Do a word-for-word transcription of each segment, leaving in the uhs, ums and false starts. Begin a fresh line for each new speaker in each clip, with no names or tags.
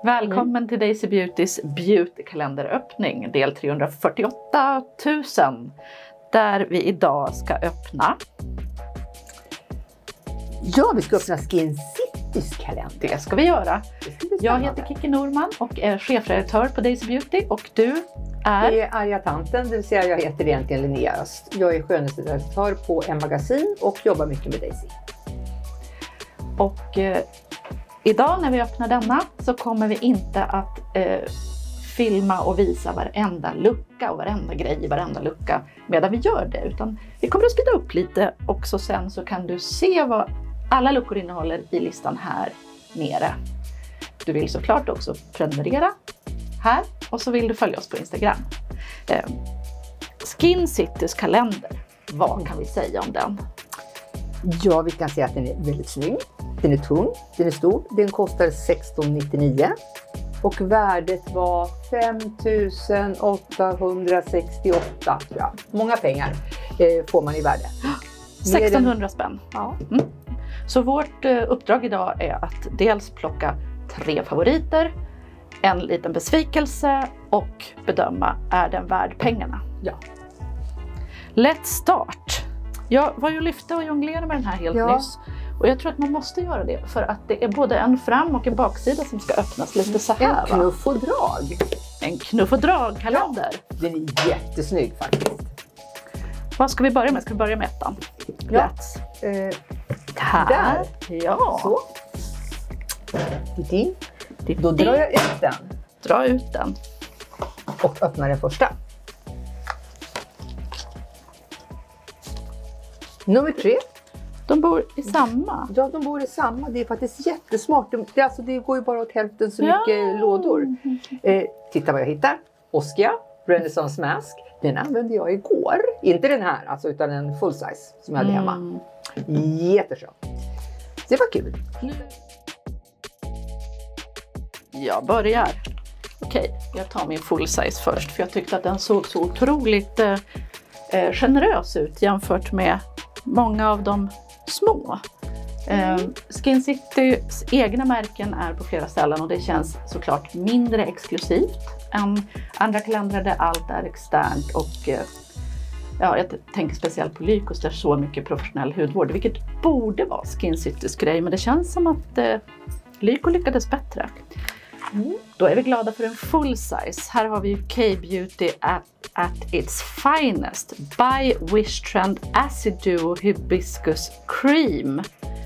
Välkommen mm. till Daisy Beautys beautykalenderöppning del trehundrafyrtioåtta tusen. Där vi idag ska öppna.
Ja, vi ska öppna Skin Citys kalender.
Det ska vi göra. Jag heter Kiki Norman och är chefredaktör på Daisy Beauty. Och du är?
Det är Arja Tanten, det vill säga jag heter egentligen Linnea Öst. Jag är skönhetsredaktör på en magasin och jobbar mycket med Daisy.
Och eh, idag när vi öppnar denna så kommer vi inte att eh, filma och visa varenda lucka och varenda grej i varenda lucka medan vi gör det. Utan vi kommer att speeda upp lite också sen, så kan du se vad alla luckor innehåller i listan här nere. Du vill såklart också prenumerera här och så vill du följa oss på Instagram. Eh, Skin Citys kalender, vad kan vi säga om den?
Ja, vi kan säga att den är väldigt snygg. Den är tung, den är stor. Den kostar sexton nittionio. Och värdet var fem tusen åttahundrasextioåtta. Ja, många pengar eh, får man i värde.
sextonhundra spänn.
Ja.
Mm. Så vårt eh, uppdrag idag är att dels plocka tre favoriter, en liten besvikelse och bedöma, är den värd pengarna?
Ja.
Let's start! Jag var ju lyfte och jonglerade med den här helt
ja.
nyss. Och jag tror att man måste göra det för att det är både en fram- och en baksida som ska öppnas lite så här.
En knuff och drag.
En knuff och drag-kalender.
Ja, den är jättesnygg faktiskt.
Vad ska vi börja med? Ska vi börja med ettan?
Ja.
Let's.
Eh,
här.
Där.
Ja.
Så. Din. Då drar jag ut den.
Dra ut den.
Och öppnar den första. Nummer tre.
De bor i samma.
Ja, de bor i samma. Det är faktiskt jättesmart. Det, alltså, det går ju bara åt hälften så
ja.
mycket lådor. Eh, titta vad jag hittar. Oskia Renaissance Mask. Den använde jag igår. Inte den här, alltså, utan en full size som jag hade hemma. Mm. Jätteskönt. Det var kul.
Jag börjar. Okej, jag tar min full size först. För jag tyckte att den såg så otroligt eh, generös ut jämfört med många av de små. Mm. Eh, Skin Citys egna märken är på flera ställen och det känns såklart mindre exklusivt än andra kalendrar där allt är externt. Och eh, ja, jag tänker speciellt på Lykos där så mycket professionell hudvård, vilket borde vara Skin Citys grej, men det känns som att eh, Lyko lyckades bättre. Mm. Då är vi glada för en full size. Här har vi K-Beauty at, at its finest by Wishtrend Acid Duo Hibiscus Cream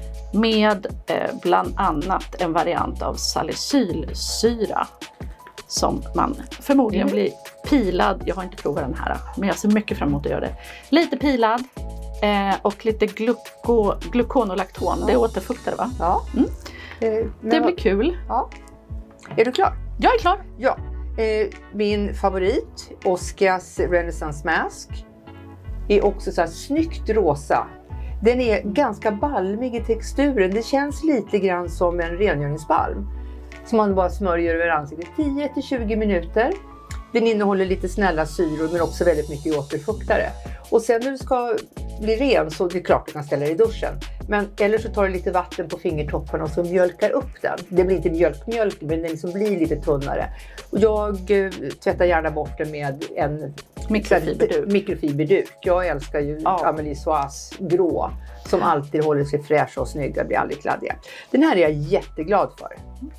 med eh, bland annat en variant av salicylsyra som man förmodligen mm. blir pilad. Jag har inte provat den här, men jag ser mycket fram emot att göra det. Lite pilad eh, och lite gluko, glukonolakton. Ja. Det är återfuktare, va?
Ja.
Mm. Eh, det blir kul.
Ja. Är du klar?
Jag är klar.
Ja. Eh, min favorit, Oskias Renaissance Mask, är också så här snyggt rosa. Den är ganska balmig i texturen. Det känns lite grann som en rengöringsbalm som man bara smörjer över ansiktet tio till tjugo minuter. Den innehåller lite snälla syror men också väldigt mycket återfuktare. Och sen när du ska bli ren så det är klart du kan ställa dig i duschen. Men eller så tar du lite vatten på fingertopparna och så mjölkar upp den. Det blir inte mjölkmjölk men den liksom blir lite tunnare. Och jag eh, tvättar gärna bort den med en
mikrofiberduk.
mikrofiberduk. Jag älskar ju ja. Amélie Soas grå som alltid håller sig fräsch och snygg. Jag blir aldrig kladdiga. Den här är jag jätteglad för.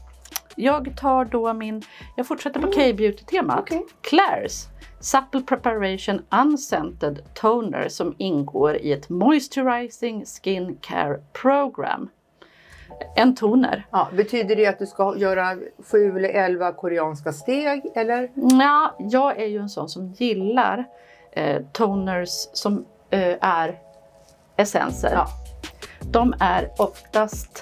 Jag tar då min, jag fortsätter på mm. K-Beauty-temat. Okay. Claire's Supple Preparation Unscented Toner som ingår i ett Moisturizing Skin Care Program. En toner.
Ja, betyder det att du ska göra sju eller elva koreanska steg, eller?
Ja, jag är ju en sån som gillar eh, toners som eh, är essenser. Ja. De är oftast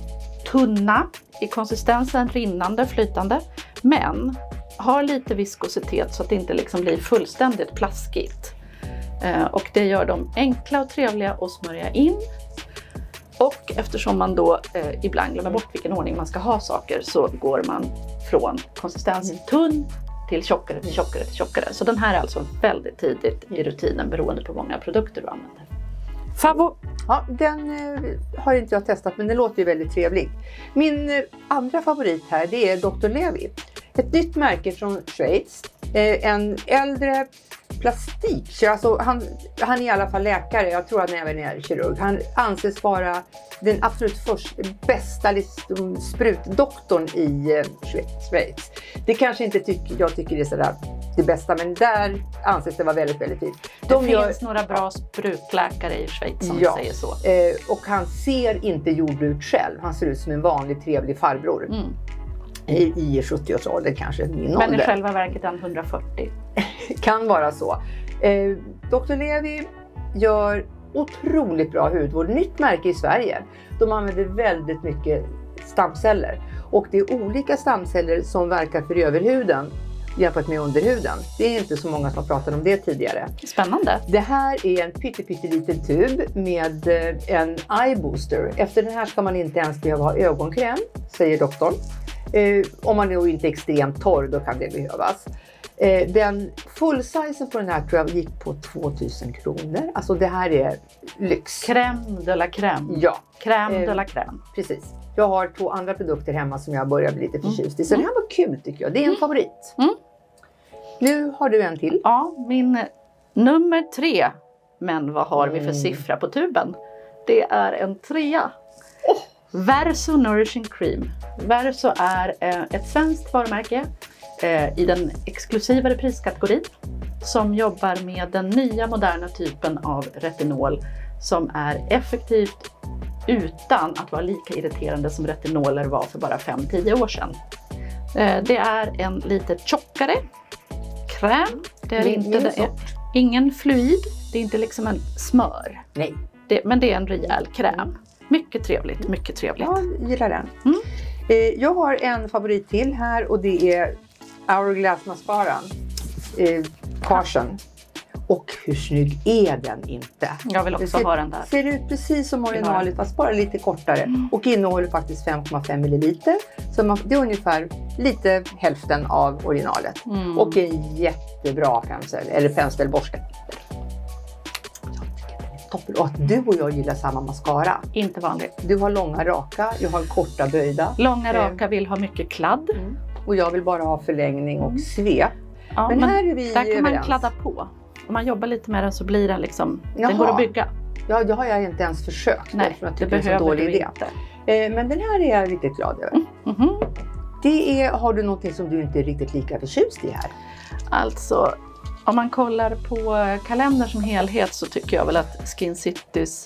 tunna i konsistensen, rinnande, flytande, men har lite viskositet så att det inte liksom blir fullständigt plaskigt. Eh, och det gör dem enkla och trevliga att smörja in. Och eftersom man då eh, ibland glömmer bort vilken ordning man ska ha saker så går man från konsistensen tunn till tjockare till tjockare till tjockare. Så den här är alltså väldigt tidigt i rutinen beroende på hur många produkter du använder. Favor...
Ja, den eh, har inte jag testat, men den låter ju väldigt trevlig. Min eh, andra favorit här, det är doktor Levi. Ett nytt märke från Schweiz. Eh, en äldre plastik. Alltså han, han är i alla fall läkare. Jag tror att han även är kirurg. Han anses vara den absolut först, bästa liksom, sprutdoktorn i eh, Schweiz. Det kanske inte tycker, jag tycker det är sådär det bästa, men där anses det vara väldigt, väldigt fint.
De det gör, finns några bra sprutläkare i Schweiz som
ja,
säger så.
Eh, och han ser inte gjord ut själv. Han ser ut som en vanlig trevlig farbror. Mm. I, i sjuttio-årsåldern kanske. Min
men
ålder.
i själva verket är han hundrafyrtio.
Kan vara så. Eh, doktor Levi gör otroligt bra hudvård. Nytt märke i Sverige. De använder väldigt mycket stamceller. Och det är olika stamceller som verkar för överhuden jämfört med underhuden. Det är inte så många som har pratat om det tidigare.
Spännande.
Det här är en pytteliten tub med en eye booster. Efter den här ska man inte ens behöva ha ögonkräm, säger doktorn. Eh, om man är inte extremt torr, då kan det behövas. Eh, den fullsizen på den här tror jag gick på tvåtusen kronor. Alltså det här är lyx.
Crème de la crème.
Ja.
Crème
eh,
de la crème.
Precis. Jag har två andra produkter hemma som jag börjar bli lite förtjust i. Så mm. det här var kul tycker jag. Det är en mm. favorit. Mm. Nu har du en till.
Ja, min nummer tre. Men vad har mm. vi för siffra på tuben? Det är en trea. Oh. Verso Nourishing Cream. Verso är eh, ett svenskt varumärke eh, i den exklusivare priskategorin som jobbar med den nya moderna typen av retinol som är effektivt utan att vara lika irriterande som retinoler var för bara fem till tio år sedan. Eh, det är en lite tjockare kräm. Det är,
min,
inte,
min
det är ingen fluid. Det är inte liksom en smör.
Nej.
Det, men det är en rejäl kräm. Mycket trevligt, mycket trevligt.
Jag gillar den. Mm. Eh, jag har en favorit till här och det är Hourglass Mascaran. Eh, Caution. Och hur snygg är den inte?
Jag vill också
ser,
ha den där.
Ser ut precis som originalet fast bara lite kortare. Mm. Och innehåller faktiskt fem komma fem milliliter. Så man, det är ungefär lite hälften av originalet. Mm. Och en jättebra pensel, eller penselborste. Toppen. Och att du och jag gillar samma mascara.
Inte vanligt.
Du har långa raka, jag har korta böjda.
Långa raka vill ha mycket kladd. Mm.
Och jag vill bara ha förlängning och svep.
Ja, men, men här är vi där kan överens. Man kladda på. Om man jobbar lite med den så blir den liksom, Jaha. den går att bygga.
Ja, det har jag inte ens försökt.
Nej,
jag
det behöver det är en så dålig idé. Inte.
Eh, men den här är jag riktigt glad över. Mm. Mm-hmm. Det är, har du någonting som du inte är riktigt lika förtjust i här?
Alltså, om man kollar på kalendern som helhet så tycker jag väl att Skin Citys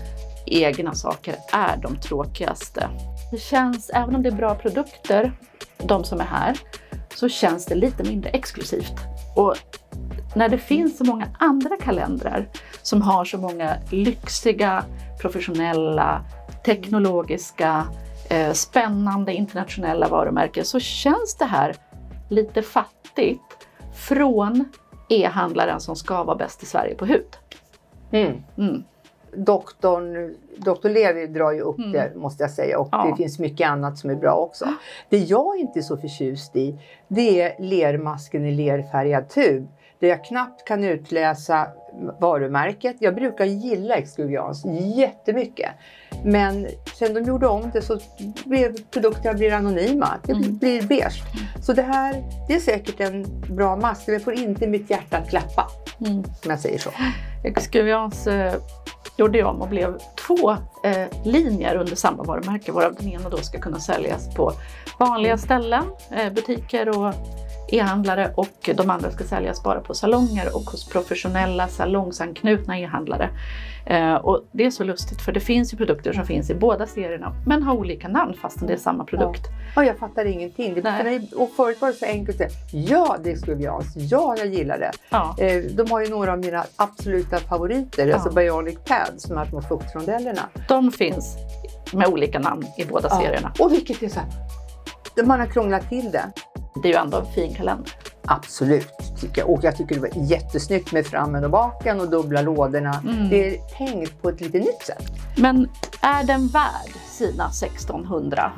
egna saker är de tråkigaste. Det känns, även om det är bra produkter, de som är här, så känns det lite mindre exklusivt. Och när det finns så många andra kalendrar som har så många lyxiga, professionella, teknologiska, eh, spännande internationella varumärken så känns det här lite fattigt från e-handlaren som ska vara bäst i Sverige på hud.
Mm. Mm. Doktorn, doktor Levi drar ju upp mm. det måste jag säga och ja. det finns mycket annat som är bra också. Det jag inte är så förtjust i det är lermasken i lerfärgad tub. Där jag knappt kan utläsa varumärket. Jag brukar gilla Exuviance jättemycket. Men sen de gjorde om det så blev produkterna blir anonyma. Det mm. blir beige. Så det här det är säkert en bra mask. Men jag får inte mitt hjärta att klappa. Mm. Som jag säger så.
Exuviance eh, gjorde jag om och blev två eh, linjer under samma varumärke. Varav den ena då ska kunna säljas på vanliga ställen. Eh, butiker och e-handlare och de andra ska säljas bara på salonger och hos professionella salongsanknutna e-handlare. Eh, och det är så lustigt för det finns ju produkter som finns i båda serierna men har olika namn fastän det är samma produkt.
Ja, jag fattar ingenting. Det, mig, och förut var det så enkelt att säga, ja det är Exuviance, ja jag gillar det. Ja. Eh, de har ju några av mina absoluta favoriter, ja. alltså Bionic Pads, de här små fuktrondellerna.
De finns med olika namn i båda ja. serierna.
Och vilket är så här, man har krånglat till det.
Det är ju ändå en fin kalender.
Absolut, tycker jag. Och jag tycker det var jättesnyggt med frammen och baken och dubbla lådorna. Mm. Det är tänkt på ett lite nytt sätt.
Men är den värd sina sextonhundra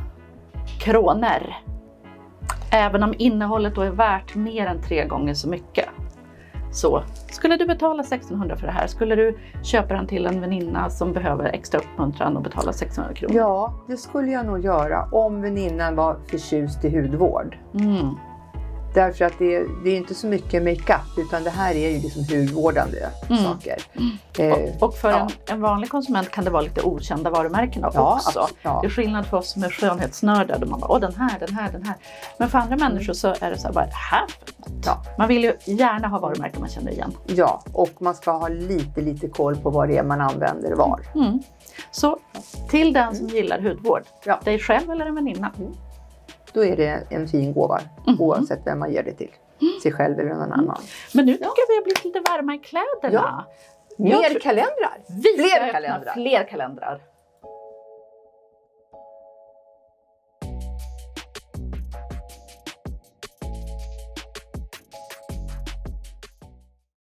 kronor? Även om innehållet då är värt mer än tre gånger så mycket. Så, skulle du betala sextonhundra för det här? Skulle du köpa den till en väninna som behöver extra uppmuntran och betala sextonhundra kronor?
Ja, det skulle jag nog göra om väninnan var förtjust i hudvård.
Mm.
Därför att det är, det är inte så mycket makeup, utan det här är ju liksom hudvårdande
Mm.
saker.
Mm.
Eh,
Och, och för
ja.
en, en vanlig konsument kan det vara lite okända varumärken
Ja,
också.
absolut, ja.
Det är skillnad för oss som är skönhetsnördar. Man bara, åh den här, den här, den här. Men för andra människor så är det så här, vad är det här för något?
Ja.
Man vill ju gärna ha varumärken man känner igen.
Ja, och man ska ha lite, lite koll på vad det är man använder var.
Mm. Så till den som gillar hudvård,
Ja.
dig själv eller en väninna.
Då är det en fin gåva,
Mm.
oavsett vem man ger det till. Sig själv eller någon annan.
Men nu tycker jag vi har blivit lite varma i kläderna.
Ja.
Jag
Mer
tror-
kalendrar!
Vi ska
Fler
öppna
kalendrar!
fler kalendrar.